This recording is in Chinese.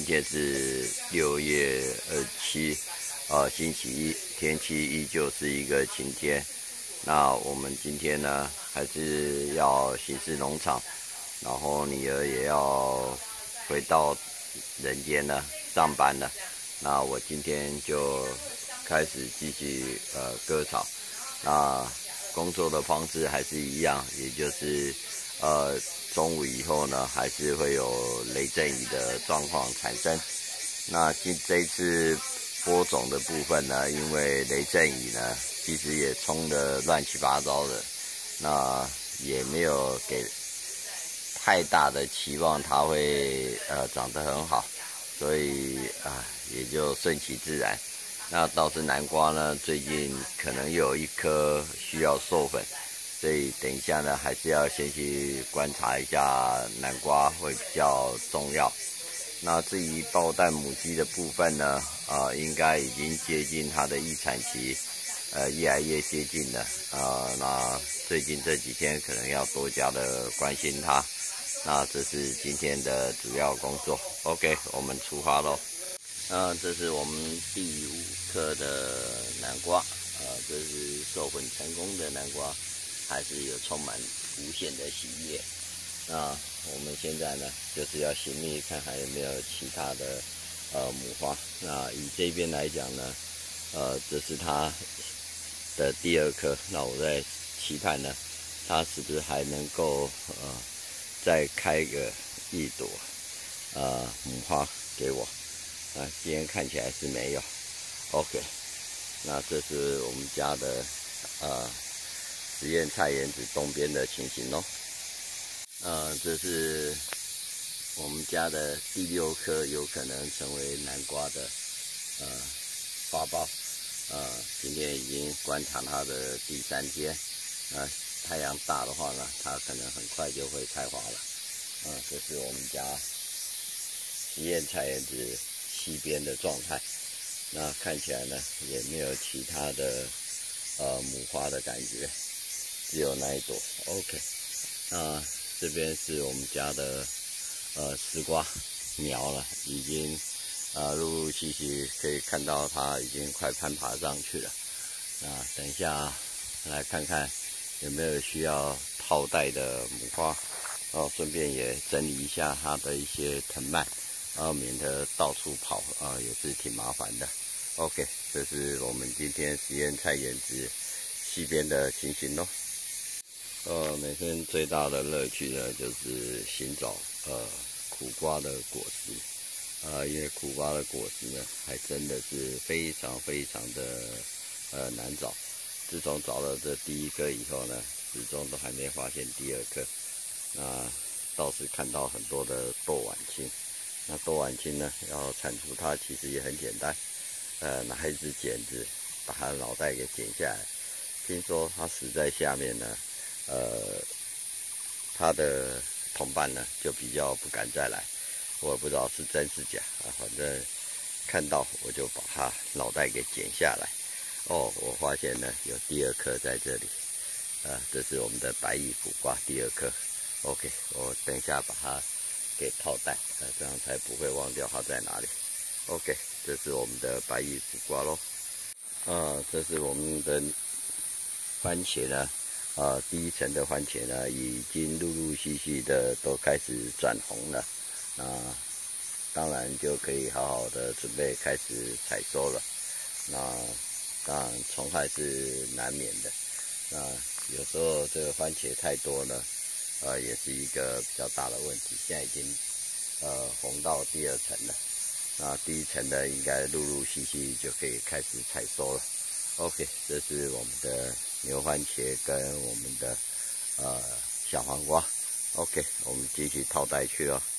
天是6月27，星期一，天气依旧是一个晴天。那我们今天呢，还是要巡视农场，然后女儿也要回到人间了，上班了。那我今天就开始继续割草。那工作的方式还是一样，也就是中午以后呢，还是会有雷阵雨的状况产生。那这一次播种的部分呢，因为雷阵雨呢，其实也冲得乱七八糟的，那也没有给太大的期望它会长得很好，所以也就顺其自然。那倒是南瓜呢，最近可能有一颗需要授粉，所以等一下呢，还是要先去观察一下南瓜会比较重要。那至于爆蛋母鸡的部分呢，应该已经接近它的预产期，越来越接近了。那最近这几天可能要多加的关心它。那这是今天的主要工作。OK， 我们出发咯。这是我们第5颗的南瓜，这是授粉成功的南瓜，还是有充满无限的喜悦。那我们现在呢，就是要寻觅看还有没有其他的母花。那以这边来讲呢，这是它的第2颗。那我在期盼呢，它是不是还能够再开个1朵母花给我。今天看起来是没有。OK， 那这是我们家的实验菜园子东边的情形咯。这是我们家的第6颗，有可能成为南瓜的花苞。今天已经观察它的第3天。太阳大的话呢，它可能很快就会开花了。这是我们家实验菜园子西边的状态。那看起来呢，也没有其他的母花的感觉，只有那一朵。OK， 那这边是我们家的丝瓜苗了，已经陆陆续续可以看到它已经快攀爬上去了。那等一下来看看有没有需要套袋的母花，顺便也整理一下它的一些藤蔓，免得到处跑也是挺麻烦的。OK， 这是我们今天实验菜园子西边的情形咯。每天最大的乐趣呢，就是寻找苦瓜的果实。因为苦瓜的果实呢，还真的是非常非常的难找。自从找了这第1颗以后呢，始终都还没发现第2颗。那倒是看到很多的豆晚青。那豆晚青呢，要铲除它其实也很简单，拿一支剪子把它的脑袋给剪下来。听说它死在下面呢，它的同伴呢就比较不敢再来。我也不知道是真是假反正看到我就把它脑袋给剪下来。我发现呢有第2颗在这里，这是我们的白玉苦瓜第2颗。OK， 我等一下把它给套袋，这样才不会忘掉它在哪里。OK， 这是我们的白玉苦瓜咯。这是我们的番茄呢，第1层的番茄呢，已经陆陆续续的都开始转红了。那当然就可以好好的准备开始采收了。那当然虫害是难免的。那有时候这个番茄太多呢，也是一个比较大的问题。现在已经红到第2层了。那第1层呢，应该陆陆续续就可以开始采收了。OK， 这是我们的牛番茄跟我们的小黄瓜。OK， 我们继续套袋去了。